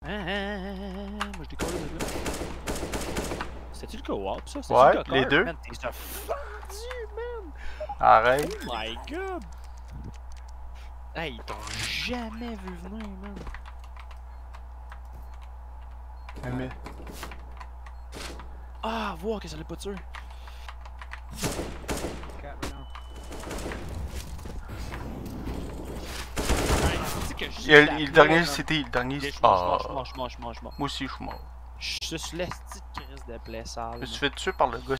Moi je décolle de là. C'était-tu le co-op ça? Ouais, le les deux. Man, t'es déjà fendu, man! Arrête. Oh my god! Hey, ils t'ont jamais vu venir, man! Mais... Ah, voir que ça l'est pas tué! Le dernier, c'était le dernier. Je suis Ah. mort. Moi aussi, je suis mort. Je suis l'esti de crise de plaie sale. Je me suis fait tuer par le gars